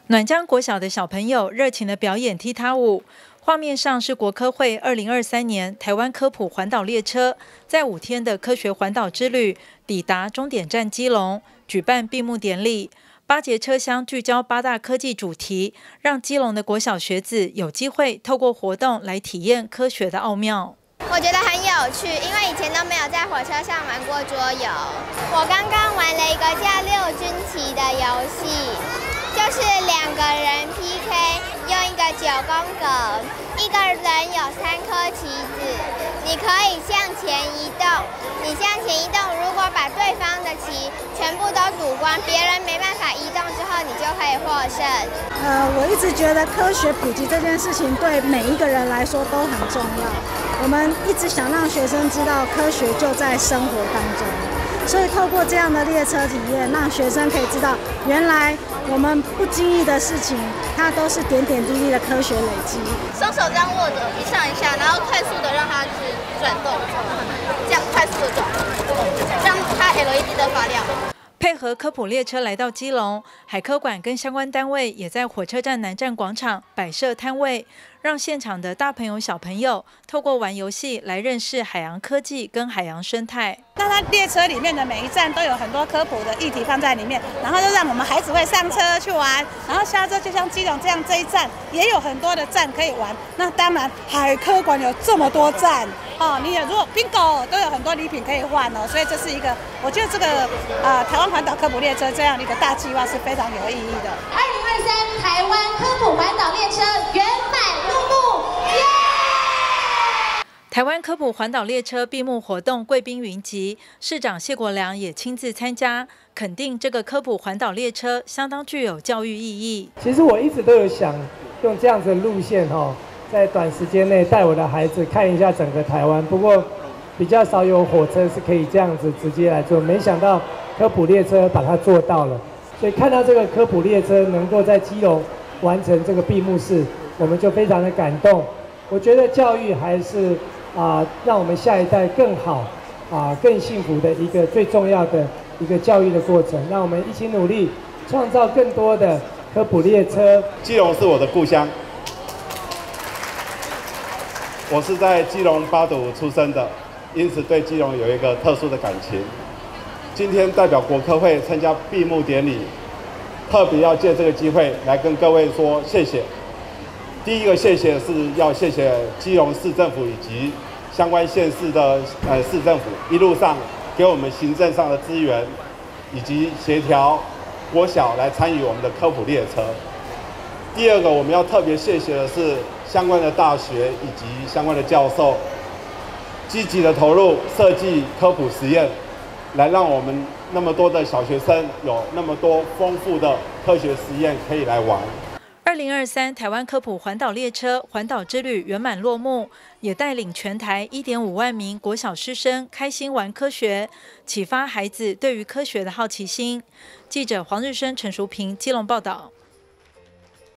暖江国小的小朋友热情地表演踢踏舞，画面上是国科会2023年台湾科普环岛列车在5天的科学环岛之旅抵达终点站基隆，举办闭幕典礼。8节车厢聚焦8大科技主题，让基隆的国小学子有机会透过活动来体验科学的奥妙。 我觉得很有趣，因为以前都没有在火车上玩过桌游。我刚刚玩了一个叫六军棋的游戏，就是2个人 PK， 用一个9宫格，一个人有3颗棋子，你可以向前移动。你向前移动，如果把对方的棋全部都赌光，别人没办法移动之后，你就可以获胜。 我一直觉得科学普及这件事情对每一个人来说都很重要。我们一直想让学生知道科学就在生活当中，所以透过这样的列车体验，让学生可以知道，原来我们不经意的事情，它都是点点滴滴的科学累积。 双手这样握着，一上一下，然后快速的让它去转动，这样快速的转，让它 LED 的发亮。 配合科普列车来到基隆，海科馆跟相关单位也在火车站南站广场摆设摊位，让现场的大朋友小朋友透过玩游戏来认识海洋科技跟海洋生态。 那它列车里面的每一站都有很多科普的议题放在里面，然后就让我们孩子会上车去玩，然后下车就像基隆这样这一站也有很多的站可以玩。那当然海科馆有这么多站哦，你有如果 bingo 都有很多礼品可以换哦，所以这是一个我觉得这个台湾环岛科普列车这样的一个大计划是非常有意义的。 2023台湾科普环岛列车圆满落幕，耶！ 台湾科普环岛列车闭幕活动贵宾云集，市长谢国良也亲自参加，肯定这个科普环岛列车相当具有教育意义。 其实我一直都有想用这样子的路线在短时间内带我的孩子看一下整个台湾，不过比较少有火车是可以这样子直接来做，没想到科普列车把它做到了。所以看到这个科普列车能够在基隆完成这个闭幕式，我们就非常的感动。我觉得教育还是让我们下一代更好更幸福的一个最重要的一个教育的过程，让我们一起努力创造更多的科普列车。 基隆是我的故乡，我是在基隆八堵出生的，因此对基隆有一个特殊的感情。今天代表国科会参加闭幕典礼，特别要借这个机会来跟各位说谢谢。第一个谢谢是要谢谢基隆市政府以及相关县市的市政府一路上给我们行政上的资源，以及协调国小来参与我们的科普列车。第二个我们要特别谢谢的是相关的大学以及相关的教授，积极的投入设计科普实验，来让我们那么多的小学生有那么多丰富的科学实验可以来玩。 2023台湾科普环岛列车环岛之旅圆满落幕，也带领全台1.5万名国小师生开心玩科学，启发孩子对于科学的好奇心。记者黄日升、陈淑平基隆报道。